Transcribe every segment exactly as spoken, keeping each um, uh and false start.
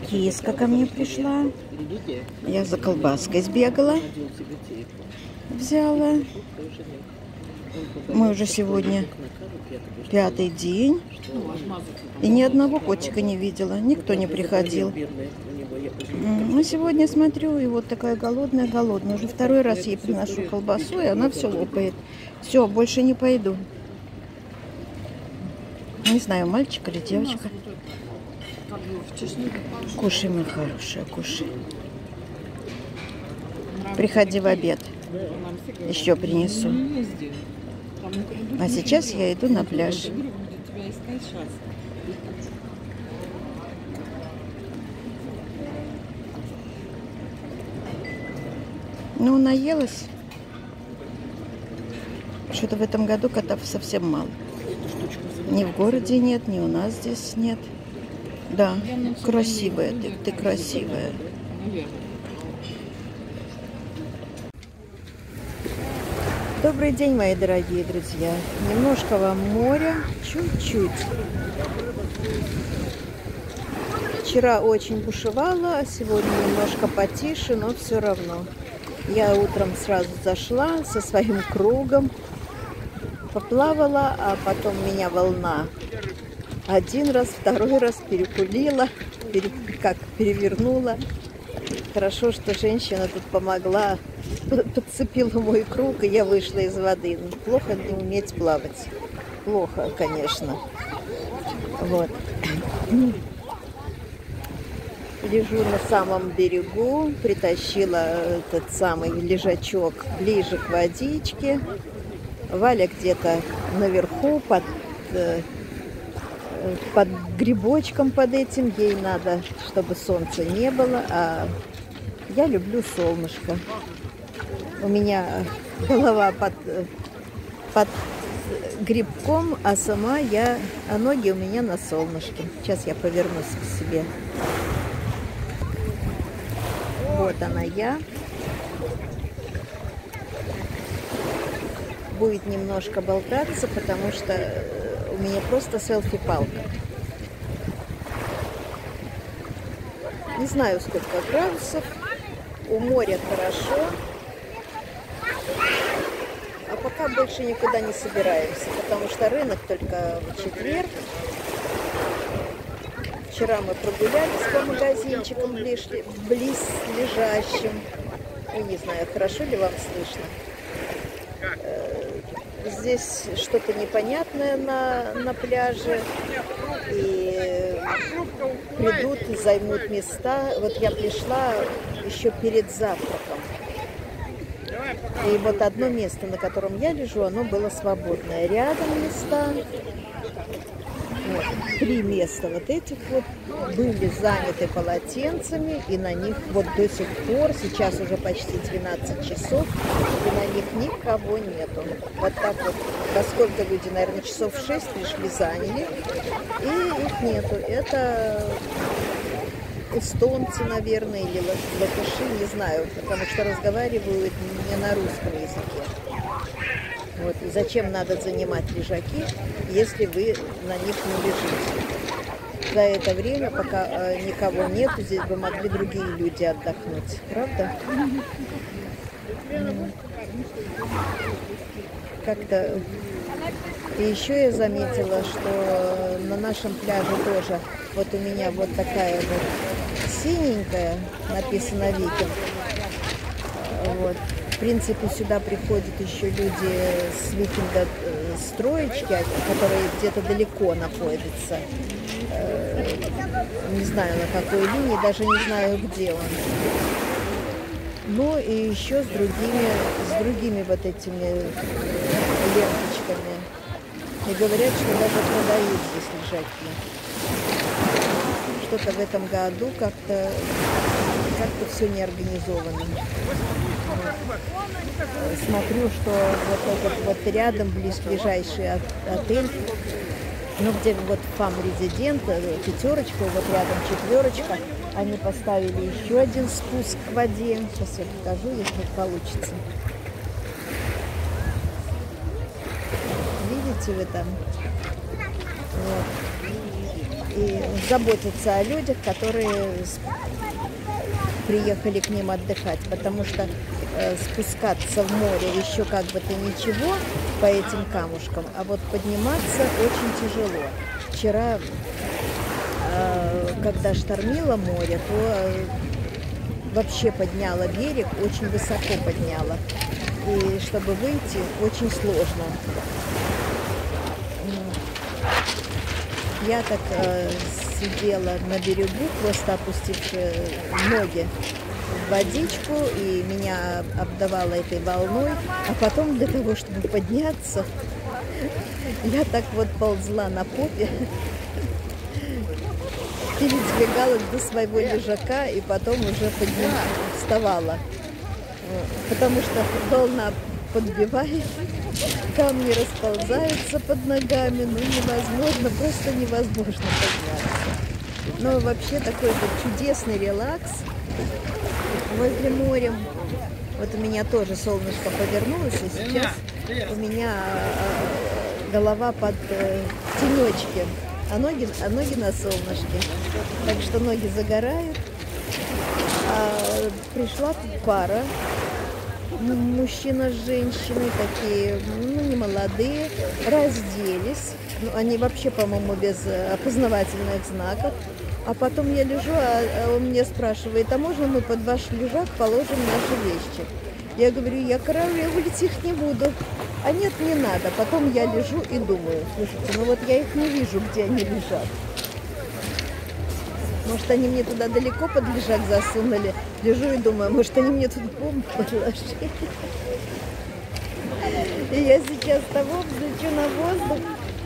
Киска ко мне пришла. Я за колбаской сбегала. Взяла. Мы уже сегодня пятый день. И ни одного котика не видела. Никто не приходил. А сегодня смотрю, и вот такая голодная-голодная. Уже второй раз ей приношу колбасу, и она все лопает. Все, больше не пойду. Не знаю, мальчик или девочка. Кушай, моя хорошая, кушай. Приходи в обед. Еще принесу. А сейчас я иду на пляж. Ну, наелась. Что-то в этом году котов совсем мало. Ни в городе нет, ни у нас здесь нет. Да, красивая ты, ты красивая. Добрый день, мои дорогие друзья. Немножко вам моря, чуть-чуть. Вчера очень бушевало, а сегодня немножко потише, но все равно. Я утром сразу зашла со своим кругом, поплавала, а потом меня волна один раз, второй раз перекулила, пере, как перевернула. Хорошо, что женщина тут помогла, подцепила мой круг, и я вышла из воды. Плохо не уметь плавать. Плохо, конечно. Вот. Лежу на самом берегу, притащила этот самый лежачок ближе к водичке. Валя где-то наверху под, под грибочком под этим. Ей надо, чтобы солнца не было, а я люблю солнышко. У меня голова под, под грибком, а сама я, а ноги у меня на солнышке. Сейчас я повернусь к себе. Вот она я. Будет немножко болтаться, потому что у меня просто селфи-палка. Не знаю, сколько градусов. У моря хорошо. А пока больше никуда не собираемся, потому что рынок только в четверг. Вчера мы прогулялись по магазинчикам близлежащим. Я не знаю, хорошо ли вам слышно. Здесь что-то непонятное на, на пляже. И придут, займут места. Вот я пришла еще перед завтраком. И вот одно место, на котором я лежу, оно было свободное. Рядом места. Вот, три места вот этих вот были заняты полотенцами, и на них вот до сих пор, сейчас уже почти двенадцать часов, и на них никого нету. Вот так вот, поскольку люди, наверное, часов в шесть пришли, заняли, и их нету. Это эстонцы, наверное, или латыши, не знаю, потому что разговаривают не на русском языке. Вот. И зачем надо занимать лежаки, если вы на них не лежите? За это время, пока э, никого нет, здесь бы могли другие люди отдохнуть. Правда? Как-то... И еще я заметила, что на нашем пляже тоже, вот у меня вот такая вот синенькая, написано «Викинг». Вот. В принципе, сюда приходят еще люди с викинга строечки, которые где-то далеко находятся. Не знаю, на какой линии, даже не знаю, где он. Ну и еще с другими, с другими вот этими ленточками. И говорят, что даже продают здесь лежаки. Что-то в этом году как-то как-то все не организовано. Смотрю, что вот этот вот рядом близлежащий отель, ну где вот фам резидент, пятерочка, вот рядом четверочка, они поставили еще один спуск к воде. Сейчас я покажу, если получится. Видите вы там? Вот. и заботятся о людях, которые приехали к ним отдыхать, потому что э, спускаться в море еще как бы то ничего по этим камушкам, а вот подниматься очень тяжело. Вчера, э, когда штормило море, то э, вообще подняла берег, очень высоко подняла. И чтобы выйти, очень сложно. Я так э, сидела на берегу, просто опустив э, ноги в водичку, и меня обдавало этой волной. А потом для того, чтобы подняться, я так вот ползла на попе, передвигалась до своего лежака и потом уже подним... вставала. Потому что волна подбивает, камни расползаются под ногами, ну невозможно, просто невозможно подняться. Но вообще такой вот чудесный релакс возле моря. Вот у меня тоже солнышко повернулось, и сейчас у меня голова под тенечки, а ноги, а ноги на солнышке. Так что ноги загорают. А пришла тут пара. Мужчина с женщиной, такие, ну, не молодые, разделись. Ну, они вообще, по-моему, без опознавательных знаков. А потом я лежу, а он мне спрашивает, а можно мы под ваш лежак положим наши вещи? Я говорю, я караулить их не буду. А нет, не надо. Потом я лежу и думаю, слушайте, ну вот я их не вижу, где они лежат. Может, они мне туда далеко под лежак засунули. Лежу и думаю, может, они мне тут бомбу подложили. И я сейчас того взлечу на воздух.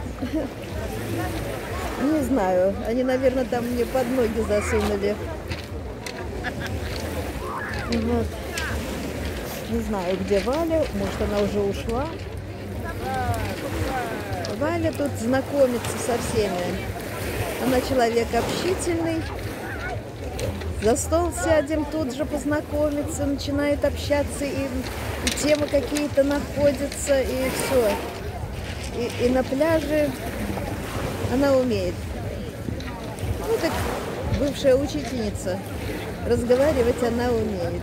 Не знаю, они, наверное, там мне под ноги засунули. Вот. Не знаю, где Валя, может, она уже ушла. Валя тут знакомится со всеми. Она человек общительный. За стол сядем, тут же познакомиться, начинает общаться, и, и темы какие-то находятся, и все. И, и на пляже она умеет. Ну, так бывшая учительница. Разговаривать она умеет.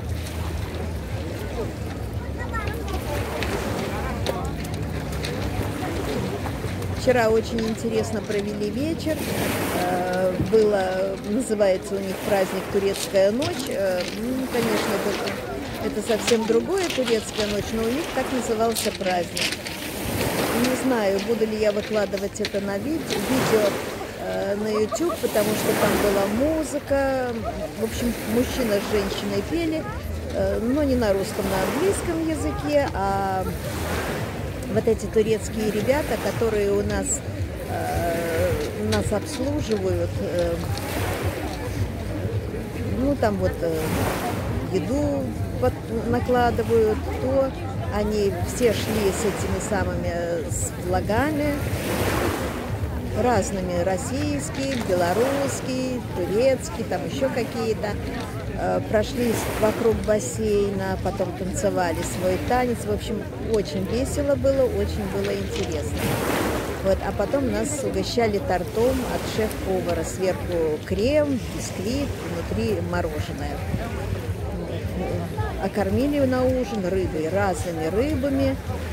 Вчера очень интересно провели вечер. Было, называется у них праздник «Турецкая ночь». Ну, конечно, это, это совсем другое «Турецкая ночь», но у них так назывался праздник. Не знаю, буду ли я выкладывать это на видео, видео э, на YouTube, потому что там была музыка. В общем, мужчина с женщиной пели, э, но не на русском, на английском языке, а вот эти турецкие ребята, которые у нас, э, нас обслуживают, э, ну там вот э, еду под, накладывают, то они все шли с этими самыми с флагами разными, российский, белорусский, турецкий, там еще какие-то. Прошлись вокруг бассейна, потом танцевали свой танец. В общем, очень весело было, очень было интересно. Вот, а потом нас угощали тортом от шеф-повара. Сверху крем, бисквит, внутри мороженое. А кормили на ужин рыбой, разными рыбами.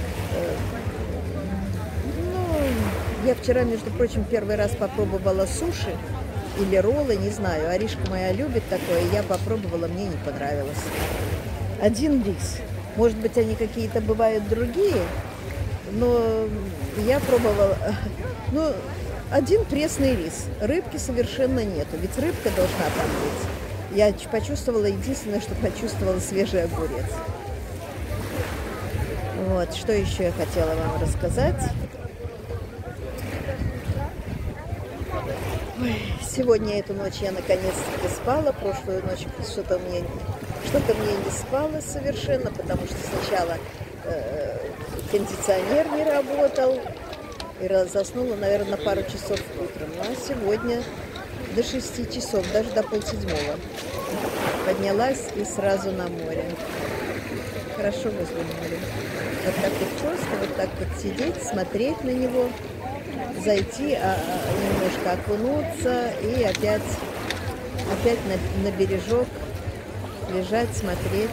Ну, я вчера, между прочим, первый раз попробовала суши. Или роллы, не знаю. Аришка моя любит такое, я попробовала, мне не понравилось. Один рис. Может быть, они какие-то бывают другие, но я пробовала. Ну, один пресный рис. Рыбки совершенно нету, ведь рыбка должна там быть. Я почувствовала, единственное, что почувствовала, свежий огурец. Вот, что еще я хотела вам рассказать. Ой, сегодня эту ночь я наконец-таки спала, прошлую ночь что-то мне, что-то мне не спалось совершенно, потому что сначала э, кондиционер не работал, и заснула, наверное, на пару часов утром. Ну, а сегодня до шести часов, даже до полседьмого поднялась и сразу на море. Хорошо возле моря. Вот так вот просто, вот так вот сидеть, смотреть на него. зайти, а, а, немножко окунуться и опять, опять на, на бережок лежать, смотреть.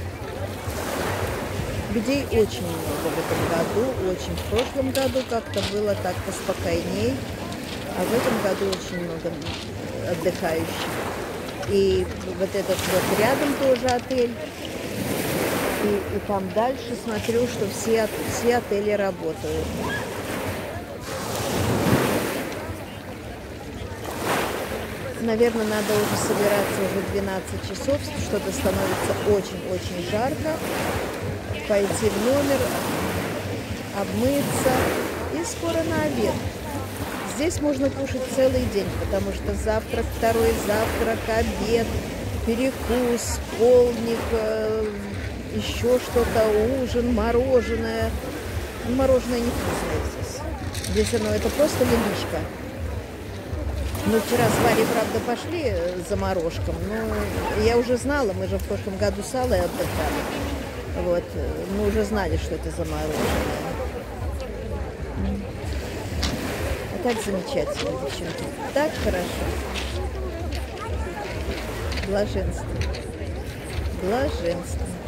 Людей очень много в этом году, очень. В прошлом году как-то было так поспокойней, а в этом году очень много отдыхающих. И вот этот вот рядом тоже отель. И, и там дальше смотрю, что все, все отели работают. Наверное, надо уже собираться, уже двенадцать часов, что-то становится очень-очень жарко. Пойти в номер, обмыться и скоро на обед. Здесь можно кушать целый день, потому что завтрак, второй завтрак, обед, перекус, полдник, еще что-то, ужин, мороженое. Мороженое невкусное здесь. Здесь оно, это просто ледышка. Мы вчера с Варей, правда, пошли за морожком, но я уже знала, мы же в прошлом году с Аллой отдыхали. Вот, мы уже знали, что это за мороженое. А так замечательно, девчонки. Так хорошо. Блаженство. Блаженство.